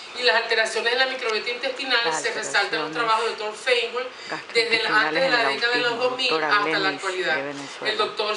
y las alteraciones de la microbiota intestinal se resaltan los trabajos del doctor Feingold desde antes de la década de los 2000 hasta la actualidad. El doctor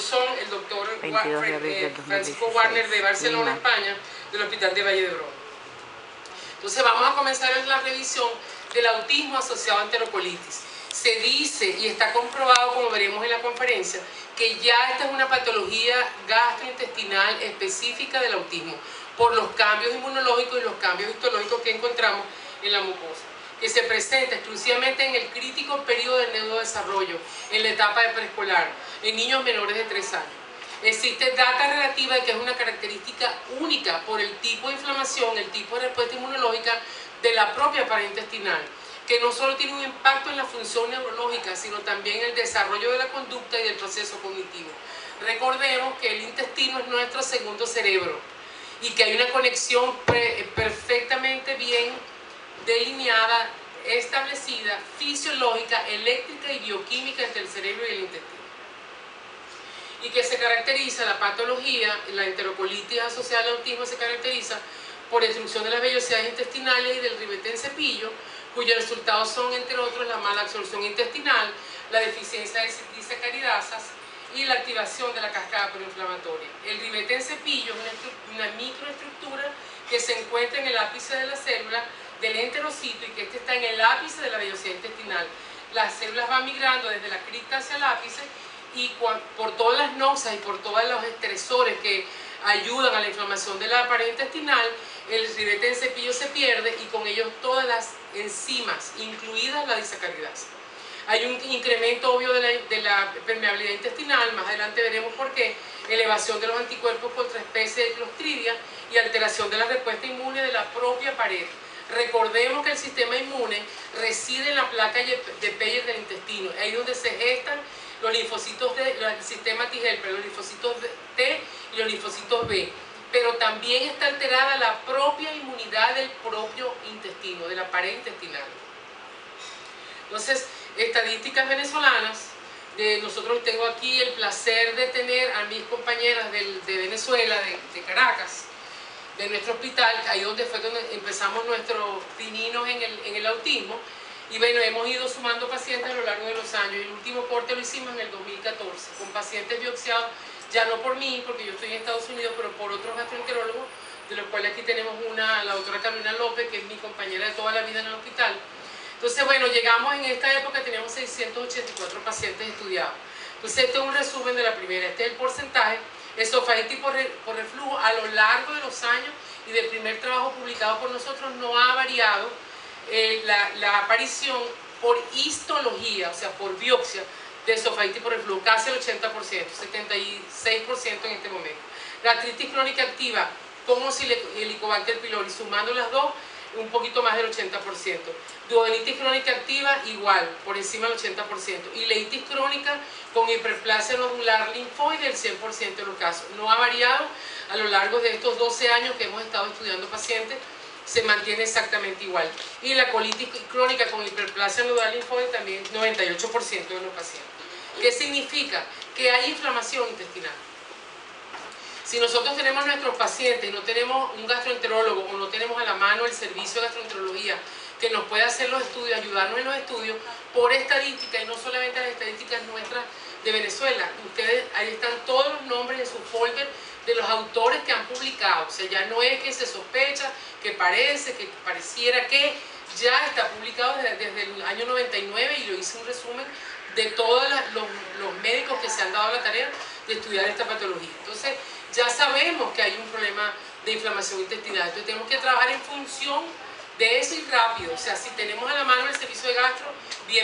Francisco Warner de Barcelona, España, del Hospital de Valle d'Hebron. Entonces vamos a comenzar en la revisión del autismo asociado a enterocolitis. Se dice y está comprobado, como veremos en la conferencia, que ya esta es una patología gastrointestinal específica del autismo por los cambios inmunológicos y los cambios histológicos que encontramos en la mucosa, que se presenta exclusivamente en el crítico periodo del neurodesarrollo, en la etapa de preescolar, en niños menores de 3 años. Existe data relativa de que es una característica única por el tipo de inflamación, el tipo de respuesta inmunológica de la propia pared intestinal, que no solo tiene un impacto en la función neurológica, sino también en el desarrollo de la conducta y del proceso cognitivo. Recordemos que el intestino es nuestro segundo cerebro y que hay una conexión perfectamente bien delineada, establecida, fisiológica, eléctrica y bioquímica entre el cerebro y el intestino. Y que se caracteriza, la patología, la enterocolitis asociada al autismo se caracteriza por destrucción de las vellosidades intestinales y del ribete en cepillo, cuyos resultados son, entre otros, la mala absorción intestinal, la deficiencia de disacaridasas y la activación de la cascada proinflamatoria. El ribete en cepillo es una microestructura que se encuentra en el ápice de la célula del enterocito y que este está en el ápice de la vellosidad intestinal. Las células van migrando desde la cripta hacia el ápice y por todas las noxas y por todos los estresores que ayudan a la inflamación de la pared intestinal, el ribete en cepillo se pierde y con ello todas las enzimas, incluidas la disacaridasa. Hay un incremento obvio de la permeabilidad intestinal, más adelante veremos por qué, elevación de los anticuerpos contra especies de Clostridia y alteración de la respuesta inmune de la propia pared. Recordemos que el sistema inmune reside en la placa de Peyer del intestino, ahí es donde se gestan los linfocitos del sistema T helper, los linfocitos T y los linfocitos B, pero también está alterada la propia inmunidad del propio intestino, de la pared intestinal. Entonces, estadísticas venezolanas, nosotros tengo aquí el placer de tener a mis compañeras de Venezuela, de Caracas, de nuestro hospital, ahí donde fue donde empezamos nuestros pininos en el autismo, y bueno, hemos ido sumando pacientes a lo largo de los años, y el último corte lo hicimos en el 2014, con pacientes biopsiados, ya no por mí, porque yo estoy en Estados Unidos, pero por otros gastroenterólogos, de los cuales aquí tenemos la doctora Carolina López, que es mi compañera de toda la vida en el hospital. Entonces, bueno, llegamos en esta época, teníamos 684 pacientes estudiados. Entonces, este es un resumen de la primera. Este es el porcentaje, esofagitis por reflujo a lo largo de los años, y del primer trabajo publicado por nosotros no ha variado la aparición por histología, o sea, por biopsia, de esofagitis por reflujo, casi el 80%, 76% en este momento. La artritis crónica activa, como si el Helicobacter pylori, sumando las dos, un poquito más del 80%. Duodenitis crónica activa, igual, por encima del 80%. Y ileitis crónica con hiperplasia nodular linfoide, el 100% de los casos. No ha variado a lo largo de estos 12 años que hemos estado estudiando pacientes, se mantiene exactamente igual. Y la colitis crónica con hiperplasia nodular linfoide también 98% de los pacientes. ¿Qué significa? Que hay inflamación intestinal. Si nosotros tenemos nuestros pacientes y no tenemos un gastroenterólogo o no tenemos a la mano el servicio de gastroenterología que nos pueda hacer los estudios, ayudarnos en los estudios, por estadística, y no solamente las estadísticas nuestras de Venezuela, ustedes, ahí están todos los nombres en su folder de los autores que han publicado. O sea, ya no es que se sospecha, que parece, que pareciera que, ya está publicado desde el año 99, y yo hice un resumen de todos los médicos que se han dado la tarea de estudiar esta patología. Entonces, ya sabemos que hay un problema de inflamación intestinal, entonces tenemos que trabajar en función de eso y rápido. O sea, si tenemos a la mano el servicio de gastro, bien.